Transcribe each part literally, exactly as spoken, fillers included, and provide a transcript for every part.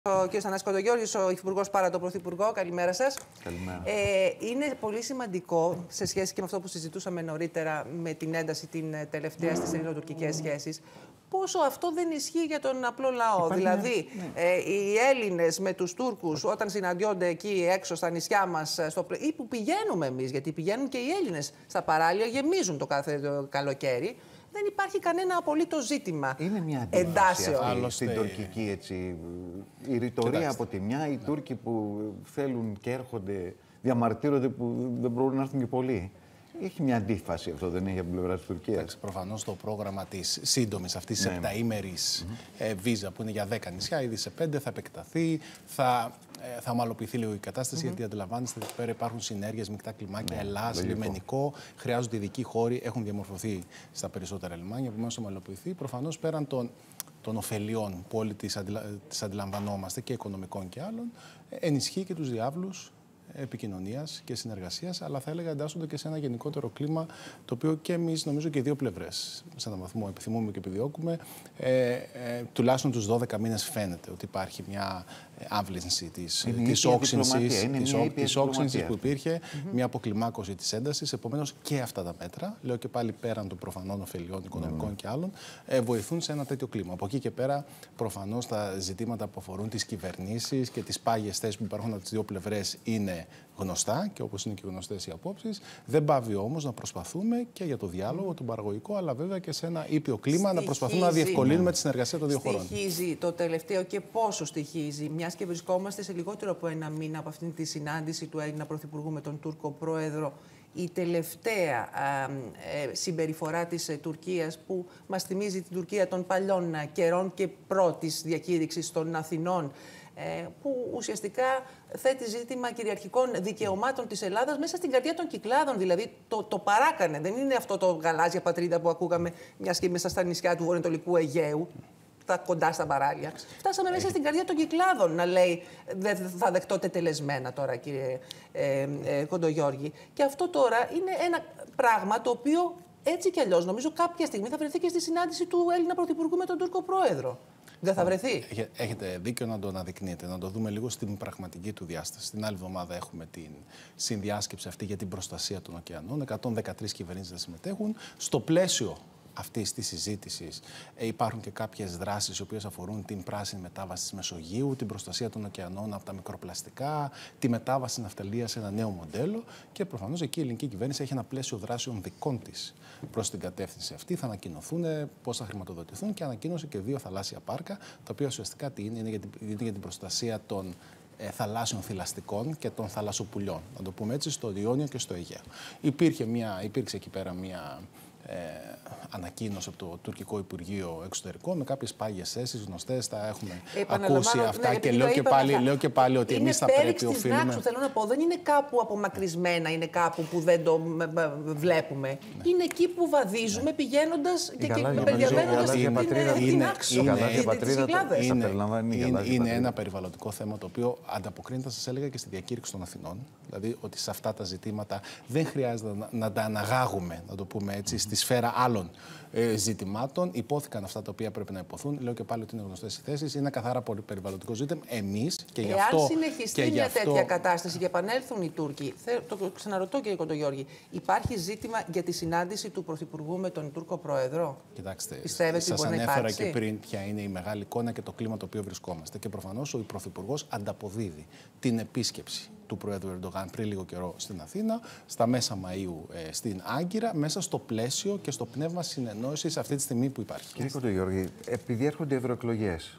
Ο κ. Θανάσης Κοντογιώργης, ο Υφυπουργός παρά τον Πρωθυπουργό. Καλημέρα σας. Καλημέρα. Ε, είναι πολύ σημαντικό, σε σχέση και με αυτό που συζητούσαμε νωρίτερα, με την ένταση την τελευταία στις ελληνοτουρκικές σχέσεις, πόσο αυτό δεν ισχύει για τον απλό λαό. Υπάρχει δηλαδή, ναι. ε, οι Έλληνες με τους Τούρκους, όταν συναντιόνται εκεί έξω στα νησιά μας, στο, ή που πηγαίνουμε εμείς, γιατί πηγαίνουν και οι Έλληνες στα παράλια, γεμίζουν το κάθε το καλοκαίρι. Δεν υπάρχει κανένα απολύτως ζήτημα. Είναι μια αντίφαση στην τουρκική έτσι. Η ρητορία από τη μια, οι ναι. Τούρκοι που θέλουν και έρχονται, διαμαρτύρονται που δεν μπορούν να έρθουν και πολλοί. Έχει μια αντίφαση αυτό, δεν έχει από την πλευρά της Τουρκίας. Προφανώς το πρόγραμμα της σύντομης αυτής της ναι. επταήμερης mm-hmm. ε, βίζα που είναι για δέκα νησιά, ήδη σε πέντε θα επεκταθεί, θα, ε, θα ομαλοποιηθεί λίγο η κατάσταση, mm-hmm. γιατί αντιλαμβάνεστε ότι πέρα υπάρχουν συνέργειες, μεικτά κλιμάκια, ναι, Ελλάς, λογικό. Λιμενικό, χρειάζονται ειδικοί χώροι, έχουν διαμορφωθεί στα περισσότερα λιμάνια, επομένως θα ομαλοποιηθεί. Προφανώς πέραν των των ωφελιών που όλοι τις, αντιλα... τις αντιλαμβανόμαστε και οικονομικών και άλλων, ενισχύει και τους διάβλους επικοινωνίας και συνεργασίας, αλλά θα έλεγα εντάσσονται και σε ένα γενικότερο κλίμα το οποίο και εμείς, νομίζω και οι δύο πλευρές, σε έναν βαθμό επιθυμούμε και επιδιώκουμε, ε, ε, τουλάχιστον τους δώδεκα μήνες φαίνεται ότι υπάρχει μια άμβλυνση της, της όξυνσης, της, της όξυνσης που υπήρχε, mm-hmm. μια αποκλιμάκωση της έντασης. Επομένως και αυτά τα μέτρα, λέω και πάλι πέραν των προφανών ωφελιών οικονομικών mm-hmm. και άλλων, ε, βοηθούν σε ένα τέτοιο κλίμα. Από εκεί και πέρα, προφανώς τα ζητήματα που αφορούν τις κυβερνήσεις και τις πάγιες θέσεις που υπάρχουν από τις δύο πλευρές είναι γνωστά και όπως είναι και γνωστές οι απόψεις. Δεν πάβει όμως να προσπαθούμε και για το διάλογο, τον παραγωγικό, αλλά βέβαια και σε ένα ήπιο κλίμα στοιχίζει, να προσπαθούμε να διευκολύνουμε ναι. τη συνεργασία των δύο χωρών. Στοιχίζει το τελευταίο και πόσο στοιχίζει, μιας και βρισκόμαστε σε λιγότερο από ένα μήνα από αυτήν τη συνάντηση του Έλληνα Πρωθυπουργού με τον Τούρκο Πρόεδρο, η τελευταία α, ε, συμπεριφορά της ε, Τουρκίας που μας θυμίζει την Τουρκία των παλιών ε, καιρών και πρώτης διακήρυξης των Αθηνών, ε, που ουσιαστικά θέτει ζήτημα κυριαρχικών δικαιωμάτων της Ελλάδας μέσα στην καρδιά των Κυκλάδων. Δηλαδή το, το παράκανε. Δεν είναι αυτό το γαλάζια πατρίδα που ακούσαμε μιας και μέσα στα νησιά του βορειοανατολικού Αιγαίου, τα κοντά στα παράλια. Φτάσαμε μέσα στην καρδιά των Κυκλάδων να λέει δεν θα δεχτώ τετελεσμένα τώρα, κύριε ε, ε, Κοντογιώργη. Και αυτό τώρα είναι ένα πράγμα το οποίο έτσι κι αλλιώς νομίζω κάποια στιγμή θα βρεθεί και στη συνάντηση του Έλληνα Πρωθυπουργού με τον Τούρκο Πρόεδρο. Δεν θα βρεθεί. Έχετε δίκιο να το αναδεικνύετε, να το δούμε λίγο στην πραγματική του διάσταση. Την άλλη εβδομάδα έχουμε την συνδιάσκεψη αυτή για την προστασία των ωκεανών. εκατόν δεκατρείς κυβερνήσεις θα συμμετέχουν. Στο πλαίσιο αυτής της συζήτησης ε, υπάρχουν και κάποιες δράσεις οι οποίες αφορούν την πράσινη μετάβαση της Μεσογείου, την προστασία των ωκεανών από τα μικροπλαστικά, τη μετάβαση ναυτιλίας σε ένα νέο μοντέλο και προφανώς εκεί η ελληνική κυβέρνηση έχει ένα πλαίσιο δράσεων δικών της προς την κατεύθυνση αυτή. Θα ανακοινωθούν πώς θα χρηματοδοτηθούν και ανακοίνωσε και δύο θαλάσσια πάρκα, τα οποία ουσιαστικά τι είναι, είναι για την, είναι για την προστασία των ε, θαλάσσιων θηλαστικών και των θαλασσοπουλιών, να το πούμε έτσι, στο Ιόνιο και στο Αιγαίο. Υπήρχε μια, υπήρξε εκεί πέρα μια Ε, ανακοίνωση από το Τουρκικό Υπουργείο Εξωτερικών με κάποιες πάγιες θέσεις γνωστές, τα έχουμε ακούσει αυτά ναι, και, λέω και, πάλι, λέω και πάλι ότι εμείς θα πρέπει οφείλουμε... Είναι θέλω να πω, δεν είναι κάπου απομακρυσμένα, είναι κάπου που δεν το βλέπουμε. Ναι. Είναι εκεί που βαδίζουμε ναι. πηγαίνοντας και περιβαίνοντας την άξο της Κυκλάδας. Είναι ένα περιβαλλοντικό θέμα το οποίο ανταποκρίνεται, σας έλεγα, και στη διακήρυξη των Αθηνών. Δηλαδή ότι σε αυτά τα ζητήματα δεν χρειάζεται να, να τα αναγάγουμε, να το πούμε έτσι, στη σφαίρα άλλων ε, ζητημάτων. Υπόθηκαν αυτά τα οποία πρέπει να υποθούν. Λέω και πάλι ότι είναι γνωστές οι θέσεις. Είναι καθαρά πολύ περιβαλλοντικό ζήτημα. Εμείς και γι' αυτό. Εάν συνεχιστεί και μια αυτό... τέτοια κατάσταση και επανέλθουν οι Τούρκοι, το ξαναρωτώ, κύριε Κοντογιώργη, υπάρχει ζήτημα για τη συνάντηση του Πρωθυπουργού με τον Τούρκο Πρόεδρο? Κοιτάξτε, πιστεύετε σας μπορεί ανέφερα να και πριν ποια είναι η μεγάλη εικόνα και το κλίμα το οποίο βρισκόμαστε. Και προφανώς ο Πρωθυπουργός ανταποδίδει την επίσκεψη του Πρόεδρου Ερντογάν πριν λίγο καιρό στην Αθήνα, στα μέσα Μαΐου ε, στην Άγκυρα, μέσα στο πλαίσιο και στο πνεύμα συνεννόησης αυτή τη στιγμή που υπάρχει. Κύριε Κοντογιώργη, επειδή έρχονται ευρωεκλογές,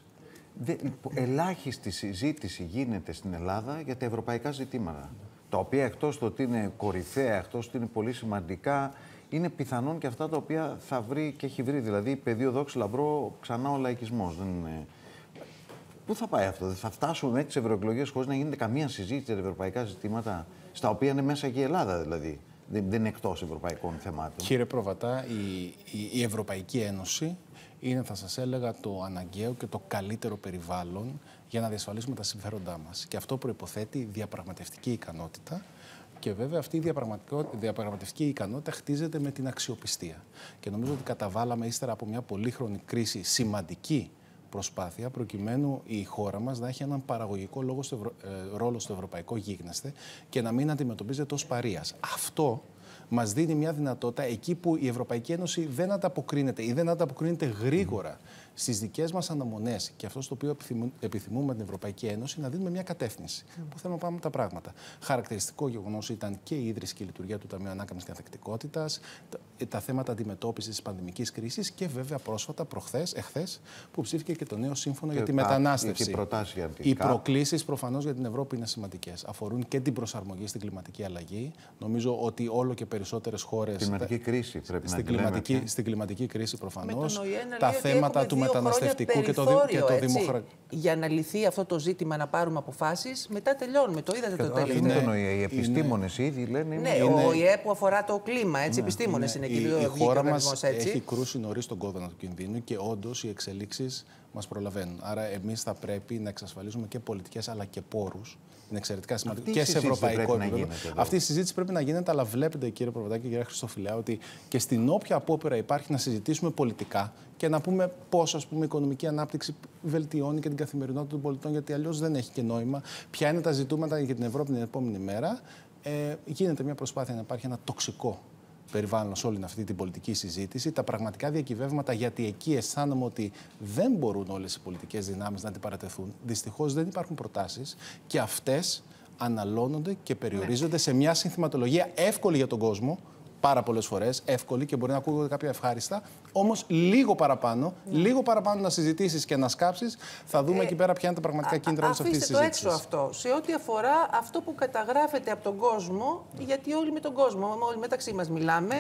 ελάχιστη συζήτηση γίνεται στην Ελλάδα για τα ευρωπαϊκά ζητήματα, τα οποία εκτός το ότι είναι κορυφαία, εκτός ότι είναι πολύ σημαντικά, είναι πιθανόν και αυτά τα οποία θα βρει και έχει βρει. Δηλαδή, πεδίο δόξη λαμπρό, ξανά ο λαϊκισμός. Δεν είναι... Πού θα πάει αυτό, θα φτάσουμε με τις ευρωεκλογές χωρίς να γίνεται καμία συζήτηση για ευρωπαϊκά ζητήματα, στα οποία είναι μέσα και η Ελλάδα δηλαδή, δεν, δεν είναι εκτός ευρωπαϊκών θεμάτων? Κύριε Προβατά, η, η, η Ευρωπαϊκή Ένωση είναι, θα σας έλεγα, το αναγκαίο και το καλύτερο περιβάλλον για να διασφαλίσουμε τα συμφέροντά μας. Και αυτό προϋποθέτει διαπραγματευτική ικανότητα. Και βέβαια αυτή η διαπραγματευτική ικανότητα χτίζεται με την αξιοπιστία. Και νομίζω ότι καταβάλαμε ύστερα από μια πολύχρονη κρίση σημαντική προσπάθεια προκειμένου η χώρα μας να έχει έναν παραγωγικό λόγο στο ευρω... ε, ρόλο στο ευρωπαϊκό γίγνεσθε και να μην αντιμετωπίζεται ως παρείας. Αυτό μας δίνει μια δυνατότητα εκεί που η Ευρωπαϊκή Ένωση δεν ανταποκρίνεται ή δεν ανταποκρίνεται γρήγορα στις δικές μας αναμονές και αυτό στο οποίο επιθυμούμε την Ευρωπαϊκή Ένωση, να δίνουμε μια κατεύθυνση mm. που θέλουμε να πάμε τα πράγματα. Χαρακτηριστικό γεγονός ήταν και η ίδρυση και η λειτουργία του Ταμείου Ανάκαμψης και Ανθεκτικότητας, τα, τα θέματα αντιμετώπισης της πανδημικής κρίσης και βέβαια πρόσφατα, προχθές, εχθές, που ψήφηκε και το νέο σύμφωνο και για τη μετανάστευση. Για την οι προκλήσεις προφανώς για την Ευρώπη είναι σημαντικές. Αφορούν και την προσαρμογή στην κλιματική αλλαγή. Νομίζω ότι όλο και περισσότερες χώρες. Κλιματική κρίση πρέπει στην, να κλιματική, λέμε. στην κλιματική κρίση προφανώς. Με τα θέματα του μεταναστευτικού και το, και το δημοκρατικό. Για να λυθεί αυτό το ζήτημα, να πάρουμε αποφάσεις, μετά τελειώνουμε. Το είδατε το τελευταίο. Είναι, οι επιστήμονες είναι, ήδη λένε. Ναι, είναι, ο ΙΕ που αφορά το κλίμα, έτσι, ναι, επιστήμονες ναι, είναι εκεί. Η, η χώρα μας έτσι. έχει κρούσει νωρίς τον κόδωνα του κινδύνου και όντως οι εξελίξεις μας προλαβαίνουν. Άρα εμείς θα πρέπει να εξασφαλίσουμε και πολιτικές αλλά και πόρους. Είναι εξαιρετικά σημαντικό και σε ευρωπαϊκό επίπεδο. Αυτή η συζήτηση πρέπει να γίνεται, αλλά βλέπετε, κύριε Προβατάκη και κύριε Χριστοφιλέα, ότι και στην όποια απόπειρα υπάρχει να συζητήσουμε πολιτικά και να πούμε πώς, ας πούμε, η οικονομική ανάπτυξη βελτιώνει και την καθημερινότητα των πολιτών, γιατί αλλιώς δεν έχει και νόημα. Ποια είναι τα ζητήματα για την Ευρώπη την επόμενη μέρα. Ε, γίνεται μια προσπάθεια να υπάρχει ένα τοξικό περιβάλλον σε όλη αυτή την πολιτική συζήτηση, τα πραγματικά διακυβεύματα, γιατί εκεί αισθάνομαι ότι δεν μπορούν όλες οι πολιτικές δυνάμεις να αντιπαρατεθούν. Δυστυχώς δεν υπάρχουν προτάσεις και αυτές αναλώνονται και περιορίζονται σε μια συνθηματολογία εύκολη για τον κόσμο, πάρα πολλές φορές, εύκολη και μπορεί να ακούγονται κάποια ευχάριστα, όμως λίγο παραπάνω, mm. λίγο παραπάνω να συζητήσεις και να σκάψεις, θα δούμε ε, εκεί πέρα ποια είναι τα πραγματικά κίνητρα όλης αυτής της συζήτησης. Αφήστε το έξω αυτό, σε ό,τι αφορά αυτό που καταγράφεται από τον κόσμο, mm. γιατί όλοι με τον κόσμο, όλοι μεταξύ μας μιλάμε,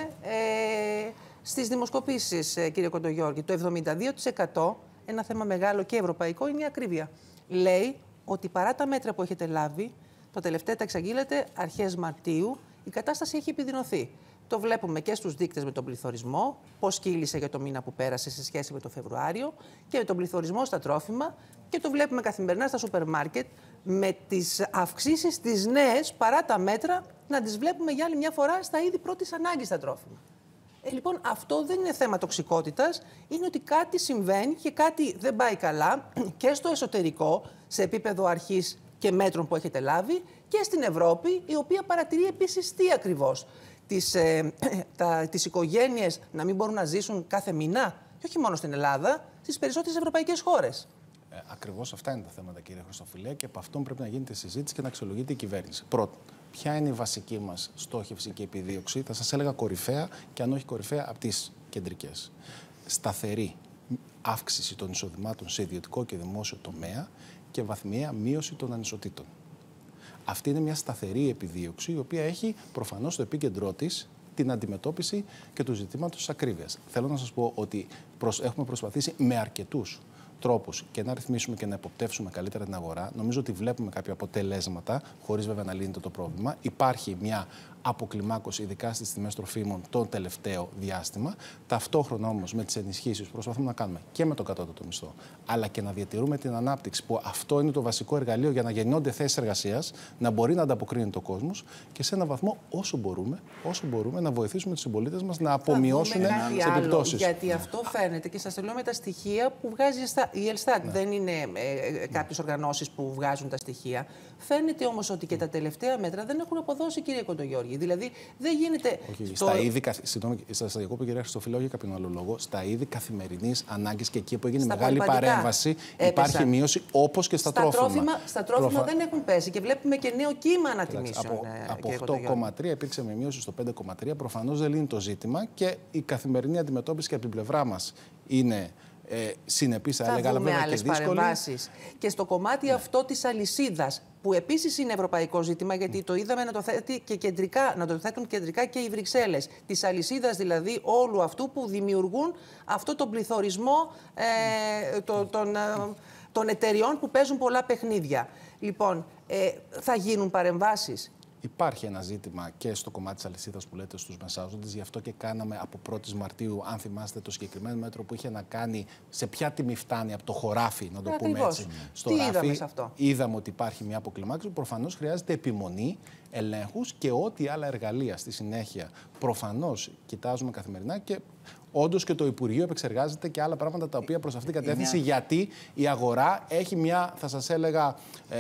ε, στις δημοσκοπήσεις, κύριε Κοντογιώργη, το εβδομήντα δύο τοις εκατό, ένα θέμα μεγάλο και ευρωπαϊκό, είναι η ακρίβεια. Λέει ότι παρά τα μέτρα που έχετε λάβει, το τελευταίο τα εξαγγείλετε αρχές Μαρτίου, η κατάσταση έχει επιδεινωθεί. Το βλέπουμε και στους δείκτες με τον πληθωρισμό, πώς κύλησε για το μήνα που πέρασε σε σχέση με το Φεβρουάριο και με τον πληθωρισμό στα τρόφιμα και το βλέπουμε καθημερινά στα σούπερ μάρκετ με τις αυξήσεις τις νέες παρά τα μέτρα να τις βλέπουμε για άλλη μια φορά στα είδη πρώτης ανάγκης στα τρόφιμα. Ε, λοιπόν, αυτό δεν είναι θέμα τοξικότητας, είναι ότι κάτι συμβαίνει και κάτι δεν πάει καλά και στο εσωτερικό, σε επίπεδο αρχής και μέτρων που έχετε λάβει και στην Ευρώπη, η οποία παρατηρεί επίσης τι ακριβώς. Τις, ε, τα, τις οικογένειες να μην μπορούν να ζήσουν κάθε μήνα, και όχι μόνο στην Ελλάδα, στις περισσότερες ευρωπαϊκές χώρες. Ε, ακριβώς αυτά είναι τα θέματα, κύριε Χριστοφιλέα, και από αυτόν πρέπει να γίνεται συζήτηση και να αξιολογείται η κυβέρνηση. Πρώτον, ποια είναι η βασική μας στόχευση και επιδίωξη, θα σας έλεγα κορυφαία και αν όχι κορυφαία, από τις κεντρικές. Σταθερή αύξηση των εισοδημάτων σε ιδιωτικό και δημόσιο τομέα και βαθμιαία μείωση των ανισοτήτων. Αυτή είναι μια σταθερή επιδίωξη, η οποία έχει προφανώς στο επίκεντρό της την αντιμετώπιση και του ζητήματος της ακρίβειας. Θέλω να σας πω ότι προσ... έχουμε προσπαθήσει με αρκετούς τρόπους και να ρυθμίσουμε και να εποπτεύσουμε καλύτερα την αγορά. Νομίζω ότι βλέπουμε κάποια αποτελέσματα, χωρίς βέβαια να λύνεται το πρόβλημα. Υπάρχει μια αποκλιμάκωση, ειδικά στις τιμές τροφίμων, το τελευταίο διάστημα. Ταυτόχρονα όμως με τις ενισχύσεις που προσπαθούμε να κάνουμε και με τον κατώτατο μισθό, αλλά και να διατηρούμε την ανάπτυξη, που αυτό είναι το βασικό εργαλείο για να γεννιόνται θέσεις εργασίας, να μπορεί να ανταποκρίνεται ο κόσμος και σε έναν βαθμό όσο μπορούμε, όσο μπορούμε να βοηθήσουμε τους συμπολίτες μας να απομειώσουν τις επιπτώσεις. Γιατί αυτό φαίνεται και σας το λέω με τα στοιχεία που βγάζει η Ελστάτ. Ναι. Δεν είναι ε, κάποιες οργανώσεις που βγάζουν τα στοιχεία. Φαίνεται όμως ότι και τα τελευταία μέτρα δεν έχουν αποδώσει, κύριε Κοντογιώργη. Δηλαδή δεν γίνεται. Όχι, στο... στα είδη, συγγνώμη, σας διακόπτω, κυρία Χριστοφιλέα, για κάποιον άλλο λόγο. Στα είδη καθημερινής ανάγκης και εκεί που έγινε στα μεγάλη παρέμβαση, έπεσαν. Υπάρχει μείωση, όπως και στα, στα τρόφιμα. τρόφιμα. Στα τρόφιμα Τρόφα... δεν έχουν πέσει και βλέπουμε και νέο κύμα ανατιμήσεων. Από, από οκτώ κόμμα τρία υπήρξε με μείωση στο πέντε κόμμα τρία. Προφανώς δεν λύνει το ζήτημα και η καθημερινή αντιμετώπιση και από την πλευρά μας είναι. Ε, συνεπής, θα έλεγα, αλλά βέβαια και δύσκολη. Και στο κομμάτι ναι. αυτό της αλυσίδας, που επίσης είναι ευρωπαϊκό ζήτημα, γιατί mm. το είδαμε να το, θέτει και κεντρικά, να το θέτουν κεντρικά και οι Βρυξέλλες. Της αλυσίδας δηλαδή όλου αυτού που δημιουργούν αυτό τον πληθωρισμό ε, το, των, των εταιριών που παίζουν πολλά παιχνίδια. Λοιπόν, ε, θα γίνουν παρεμβάσεις. Υπάρχει ένα ζήτημα και στο κομμάτι της αλυσίδας που λέτε στους μεσάζοντες, γι' αυτό και κάναμε από πρώτη Μαρτίου, αν θυμάστε, το συγκεκριμένο μέτρο που είχε να κάνει σε ποια τιμή φτάνει από το χωράφι, να το Ακριβώς. πούμε έτσι. Στο Τι ράφι, είδαμε σε αυτό. Είδαμε ότι υπάρχει μια αποκλιμάκωση που προφανώς χρειάζεται επιμονή, ελέγχους και ό,τι άλλα εργαλεία στη συνέχεια προφανώς κοιτάζουμε καθημερινά και όντως και το Υπουργείο επεξεργάζεται και άλλα πράγματα τα οποία προς αυτήν την κατεύθυνση, μια... γιατί η αγορά έχει μια, θα σας έλεγα, ε,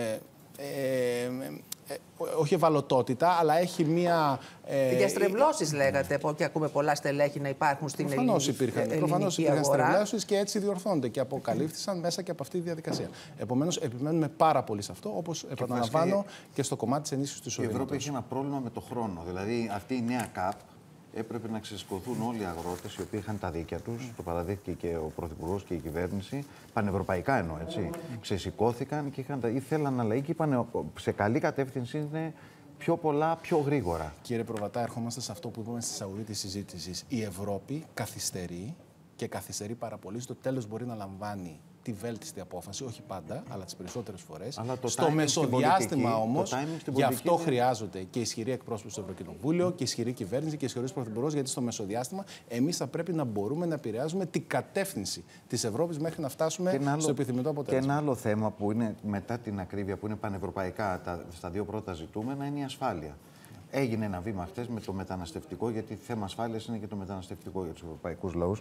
ε, ε, όχι ευαλωτότητα, αλλά έχει μία... Ε, διαστρεβλώσεις λέγατε, και ακούμε πολλά στελέχη να υπάρχουν στην προφανώς ελληνική, υπήρχαν, ελληνική προφανώς υπήρχαν αγορά. στρεβλώσεις και έτσι διορθώνται και αποκαλύφθησαν μέσα και από αυτή τη διαδικασία. Επομένως, επιμένουμε πάρα πολύ σε αυτό, όπως επαναλαμβάνω και, και στο κομμάτι της ενίσχυσης του εισοδήματος. Η Ευρώπη έχει ένα πρόβλημα με το χρόνο. Δηλαδή, αυτή η νέα ΚΑΠ έπρεπε να ξεσηκωθούν όλοι οι αγρότες οι οποίοι είχαν τα δίκια τους. Mm. Το παραδέχτηκε και ο Πρωθυπουργός και η κυβέρνηση. Πανευρωπαϊκά εννοώ, έτσι. Mm. Ξεσηκώθηκαν και είχαν τα... ήθελαν αλλαγή και είπαν σε καλή κατεύθυνση είναι πιο πολλά, πιο γρήγορα. Κύριε Προβατά, ερχόμαστε σε αυτό που είπαμε στη εισαγωγή της συζήτησης. Η Ευρώπη καθυστερεί και καθυστερεί πάρα πολύ. Στο τέλος μπορεί να λαμβάνει τη βέλτιστη απόφαση, όχι πάντα, αλλά τις περισσότερες φορές. Στο μεσοδιάστημα όμως, γι' αυτό είναι... χρειάζονται και ισχυρή εκπρόσωποι στο Ευρωκοινοβούλιο και ισχυρή κυβέρνηση και ισχυρός πρωθυπουργός, γιατί στο μεσοδιάστημα εμείς θα πρέπει να μπορούμε να επηρεάζουμε την κατεύθυνση της Ευρώπης μέχρι να φτάσουμε άλλο, στο επιθυμητό αποτέλεσμα. Και ένα άλλο θέμα που είναι μετά την ακρίβεια, που είναι πανευρωπαϊκά τα, στα δύο πρώτα ζητούμενα, είναι η ασφάλεια. Έγινε ένα βήμα χτες με το μεταναστευτικό, γιατί θέμα ασφάλειας είναι και το μεταναστευτικό για τους ευρωπαϊκούς λαούς.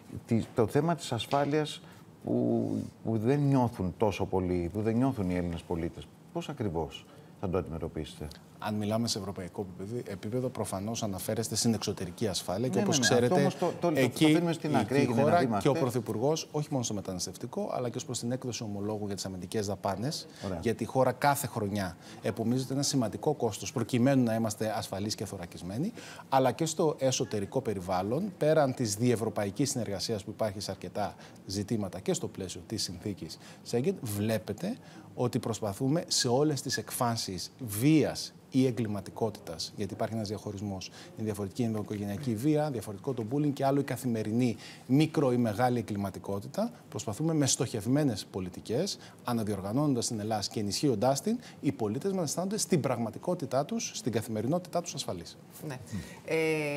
Το θέμα της ασφάλειας που, που δεν νιώθουν τόσο πολύ, που δεν νιώθουν οι Έλληνες πολίτες. Πώς ακριβώς θα το αντιμετωπίσετε? Αν μιλάμε σε ευρωπαϊκό επίπεδο, προφανώς αναφέρεστε στην εξωτερική ασφάλεια. Ναι, και όπως ναι, ναι. ξέρετε, Αυτό το, το, το, εκεί το στην άκρη, η χώρα και ο Πρωθυπουργός, όχι μόνο στο μεταναστευτικό, αλλά και ως προς την έκδοση ομολόγου για τις αμυντικές δαπάνες, γιατί η χώρα κάθε χρονιά επομίζεται ένα σημαντικό κόστος προκειμένου να είμαστε ασφαλείς και θωρακισμένοι, αλλά και στο εσωτερικό περιβάλλον, πέραν της διευρωπαϊκής συνεργασίας που υπάρχει σε αρκετά ζητήματα και στο πλαίσιο της συνθήκης Σέγγεν, βλέπετε ότι προσπαθούμε σε όλες τις εκφάνσεις βίας ή εγκληματικότητας, γιατί υπάρχει ένας διαχωρισμός. Είναι διαφορετική η ενδοοικογενειακή βία, διαφορετικό το bullying και άλλο η καθημερινή μικρο ή μεγάλη εγκληματικότητα. Προσπαθούμε με στοχευμένες πολιτικές, αναδιοργανώνοντας την Ελλάδα και ενισχύοντάς την, οι πολίτες μας αισθάνονται στην πραγματικότητά τους, στην καθημερινότητά τους ασφαλείς. Ναι. Ε,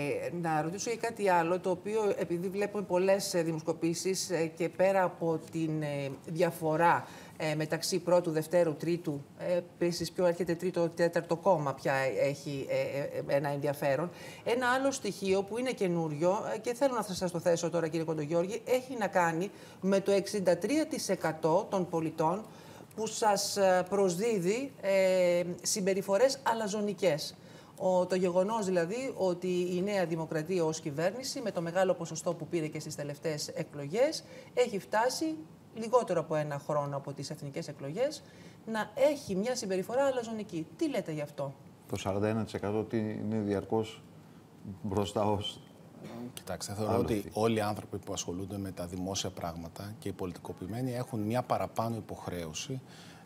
να ρωτήσω για κάτι άλλο, το οποίο επειδή βλέπουμε πολλές δημοσκοπήσεις και πέρα από την διαφορά Ε, μεταξύ πρώτου, δευτέρου, τρίτου, ε, επίσης ποιο έρχεται τρίτο, τέταρτο κόμμα πια έχει ε, ε, ένα ενδιαφέρον. Ένα άλλο στοιχείο που είναι καινούριο ε, και θέλω να σας το θέσω τώρα, κύριε Κοντογιώργη, έχει να κάνει με το εξήντα τρία τοις εκατό των πολιτών που σας προσδίδει ε, συμπεριφορές αλαζονικές. Ο, το γεγονός δηλαδή ότι η Νέα Δημοκρατία ως κυβέρνηση, με το μεγάλο ποσοστό που πήρε και στις τελευταίες εκλογές, έχει φτάσει λιγότερο από ένα χρόνο από τις εθνικές εκλογές, να έχει μια συμπεριφορά αλαζονική. Τι λέτε γι' αυτό? Το σαράντα ένα τοις εκατό ότι είναι διαρκώς μπροστά ως... Κοιτάξτε, θεωρώ ότι όλοι οι άνθρωποι που ασχολούνται με τα δημόσια πράγματα και οι πολιτικοποιημένοι έχουν μια παραπάνω υποχρέωση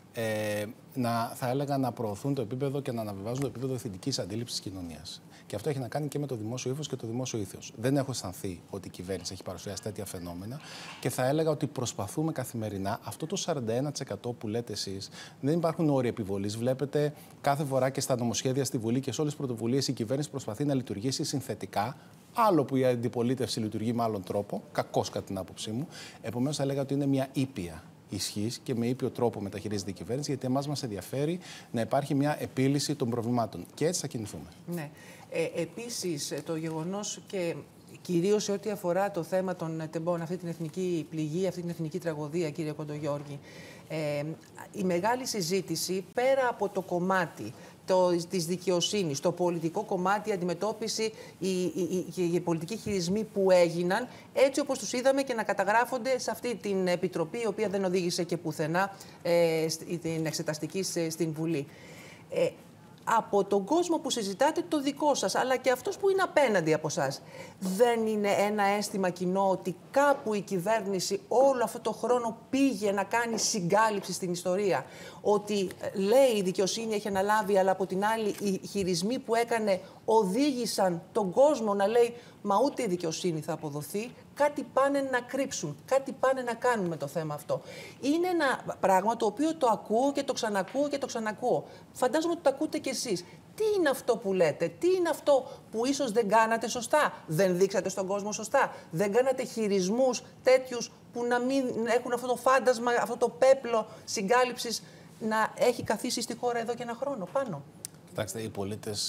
ε, να, θα έλεγα, να προωθούν το επίπεδο και να αναβιβάζουν το επίπεδο ηθικής αντίληψης της κοινωνίας. Και αυτό έχει να κάνει και με το δημόσιο ύφος και το δημόσιο ήθος. Δεν έχω αισθανθεί ότι η κυβέρνηση έχει παρουσιάσει τέτοια φαινόμενα και θα έλεγα ότι προσπαθούμε καθημερινά. Αυτό το σαράντα ένα τοις εκατό που λέτε εσείς, δεν υπάρχουν όροι επιβολής. Βλέπετε κάθε φορά και στα νομοσχέδια στη Βουλή και σε όλες τις πρωτοβουλίες η κυβέρνηση προσπαθεί να λειτουργήσει συνθετικά. Άλλο που η αντιπολίτευση λειτουργεί με άλλον τρόπο, κακώς κατά την άποψή μου. Επομένως, θα έλεγα ότι είναι μια ήπια ισχύς και με ήπιο τρόπο μεταχειρίζεται η κυβέρνηση, γιατί εμάς μας ενδιαφέρει να υπάρχει μια επίλυση των προβλημάτων. Και έτσι θα κινηθούμε. Ναι. Ε, επίσης, το γεγονός και κυρίως σε ό,τι αφορά το θέμα των τεμπών, αυτή την εθνική πληγή, αυτή την εθνική τραγωδία, κύριε Κοντογιώργη, ε, η μεγάλη συζήτηση πέρα από το κομμάτι το, της δικαιοσύνης, το πολιτικό κομμάτι, η αντιμετώπιση, οι, οι, οι, οι πολιτικοί χειρισμοί που έγιναν, έτσι όπως τους είδαμε και να καταγράφονται σε αυτή την επιτροπή, η οποία δεν οδήγησε και πουθενά ε, την εξεταστική στην Βουλή. Ε, από τον κόσμο που συζητάτε, το δικό σας, αλλά και αυτός που είναι απέναντι από εσάς, δεν είναι ένα αίσθημα κοινό ότι κάπου η κυβέρνηση όλο αυτό το χρόνο πήγε να κάνει συγκάλυψη στην ιστορία? Ότι λέει η δικαιοσύνη έχει αναλάβει, αλλά από την άλλη οι χειρισμοί που έκανε οδήγησαν τον κόσμο να λέει μα ούτε η δικαιοσύνη θα αποδοθεί, κάτι πάνε να κρύψουν, κάτι πάνε να κάνουν με το θέμα αυτό. Είναι ένα πράγμα το οποίο το ακούω και το ξανακούω και το ξανακούω. Φαντάζομαι ότι το ακούτε κι εσείς. Τι είναι αυτό που λέτε, τι είναι αυτό που ίσως δεν κάνατε σωστά, δεν δείξατε στον κόσμο σωστά, δεν κάνατε χειρισμούς τέτοιους που να μην έχουν αυτό το φάντασμα, αυτό το πέπλο συγκάλυψης να έχει καθίσει στη χώρα εδώ και ένα χρόνο πάνω? Κοιτάξτε, οι πολίτες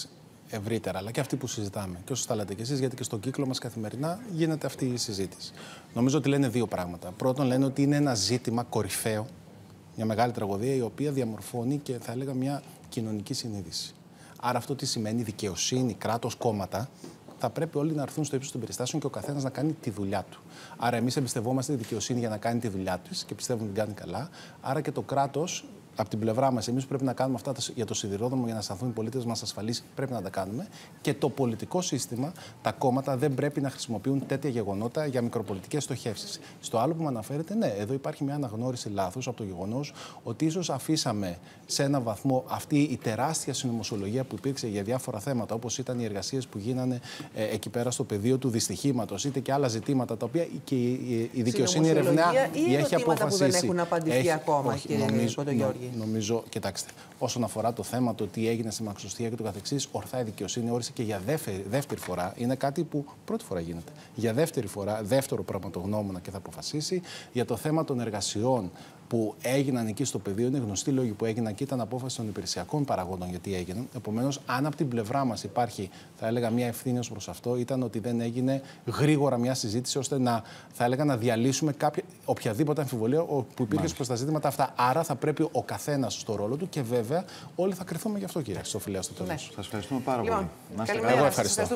ευρύτερα, αλλά και αυτή που συζητάμε. Και όσο τα λέτε και εσείς, γιατί και στον κύκλο μας καθημερινά γίνεται αυτή η συζήτηση. Νομίζω ότι λένε δύο πράγματα. Πρώτον, λένε ότι είναι ένα ζήτημα κορυφαίο, μια μεγάλη τραγωδία η οποία διαμορφώνει και θα έλεγα μια κοινωνική συνείδηση. Άρα αυτό τι σημαίνει? Δικαιοσύνη, κράτος, κόμματα. Θα πρέπει όλοι να έρθουν στο ύψος των περιστάσεων και ο καθένας να κάνει τη δουλειά του. Άρα, εμείς εμπιστευόμαστε τη δικαιοσύνη για να κάνει τη δουλειά της και πιστεύουμε ότι την κάνει καλά. Άρα και το κράτος, από την πλευρά μας, εμείς πρέπει να κάνουμε αυτά για το σιδηρόδρομο για να αισθανθούν οι πολίτες μας ασφαλείς. Πρέπει να τα κάνουμε. Και το πολιτικό σύστημα, τα κόμματα δεν πρέπει να χρησιμοποιούν τέτοια γεγονότα για μικροπολιτικές στοχεύσεις. Στο άλλο που μου αναφέρετε, ναι, εδώ υπάρχει μια αναγνώριση λάθους από το γεγονός ότι ίσως αφήσαμε σε έναν βαθμό αυτή η τεράστια συνωμοσιολογία που υπήρξε για διάφορα θέματα, όπως ήταν οι εργασίες που γίνανε ε, εκεί πέρα στο πεδίο του δυστυχήματος, είτε και άλλα ζητήματα τα οποία και η, η δικαιοσύνη ερευνά ή έχει αποφασίσει. Που δεν έχουν απαντηθεί έχει, ακόμα, όχι, κύριε νομίζω, Κοντογιώργη. Νομίζω, κοιτάξτε, όσον αφορά το θέμα το τι έγινε στη Μαξοστία και το καθεξής, ορθά η δικαιοσύνη όρισε και για δεύτερη, δεύτερη φορά. Είναι κάτι που πρώτη φορά γίνεται. Για δεύτερη φορά, δεύτερο πραγματογνώμονα και θα αποφασίσει για το θέμα των εργασιών που έγιναν εκεί στο πεδίο. Είναι γνωστοί λόγοι που έγιναν και ήταν απόφαση των υπηρεσιακών παραγόντων γιατί έγιναν. Επομένως, αν από την πλευρά μας υπάρχει, θα έλεγα, μια ευθύνη ως προς αυτό, ήταν ότι δεν έγινε γρήγορα μια συζήτηση ώστε να, θα έλεγα, να διαλύσουμε κάποια, οποιαδήποτε αμφιβολία που υπήρχε προς τα ζητήματα αυτά. Άρα θα πρέπει ο καθένας στο ρόλο του και βέβαια όλοι θα κρυθούμε γι' αυτό, κύριε Χρυστοφυλέα, στο τέλος. Ναι. Σας ευχαριστούμε πάρα λοιπόν, πολύ. Να είστε καλά. Εγώ ευχαριστώ.